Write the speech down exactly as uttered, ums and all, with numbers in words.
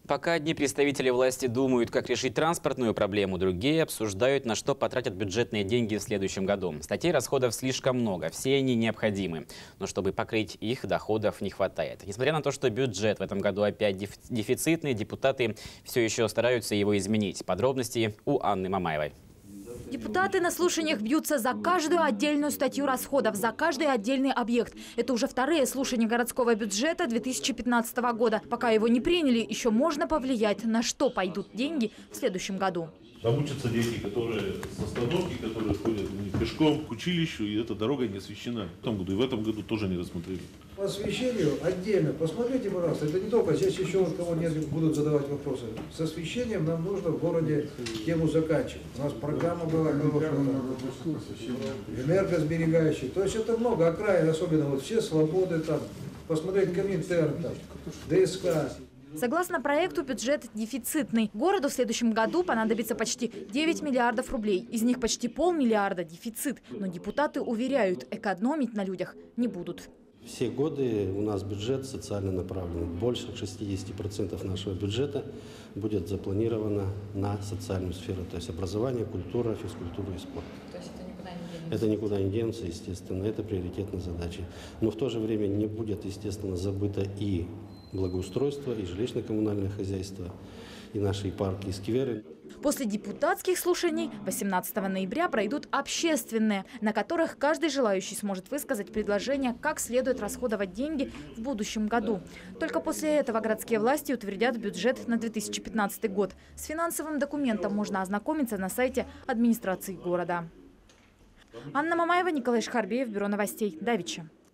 Пока одни представители власти думают, как решить транспортную проблему, другие обсуждают, на что потратят бюджетные деньги в следующем году. Статей расходов слишком много, все они необходимы. Но чтобы покрыть их, доходов не хватает. Несмотря на то, что бюджет в этом году опять дефицитный, депутаты все еще стараются его изменить. Подробности у Анны Мамаевой. Депутаты на слушаниях бьются за каждую отдельную статью расходов, за каждый отдельный объект. Это уже вторые слушания городского бюджета две тысячи пятнадцатого года. Пока его не приняли, еще можно повлиять, на что пойдут деньги в следующем году. Там учатся дети, которые с остановки, которые ходят пешком к училищу, и эта дорога не освещена. В том году и в этом году тоже не рассмотрели. По освещению отдельно. Посмотрите, пожалуйста, это не только здесь еще вот кого нет, будут задавать вопросы. С освещением нам нужно в городе тему заканчивать. У нас программа была энергосберегающая. То есть это много окраин, особенно вот все свободы там. Посмотреть Коминтерн там, ДСК. Согласно проекту, бюджет дефицитный. Городу в следующем году понадобится почти девять миллиардов рублей. Из них почти полмиллиарда дефицит. Но депутаты уверяют, экономить на людях не будут. Все годы у нас бюджет социально направлен. Больше шестидесяти процентов нашего бюджета будет запланировано на социальную сферу. То есть образование, культура, физкультура и спорт. То есть это никуда не денется? Это никуда не денется, естественно. Это приоритетная задача. Но в то же время не будет, естественно, забыто и благоустройство, и жилищно-коммунальное хозяйство, и наши парки, и скверы. После депутатских слушаний восемнадцатого ноября пройдут общественные, на которых каждый желающий сможет высказать предложение, как следует расходовать деньги в будущем году. Только после этого городские власти утвердят бюджет на две тысячи пятнадцатый год. С финансовым документом можно ознакомиться на сайте администрации города. Анна Мамаева, Николай Шхарбеев, Бюро новостей, Давича.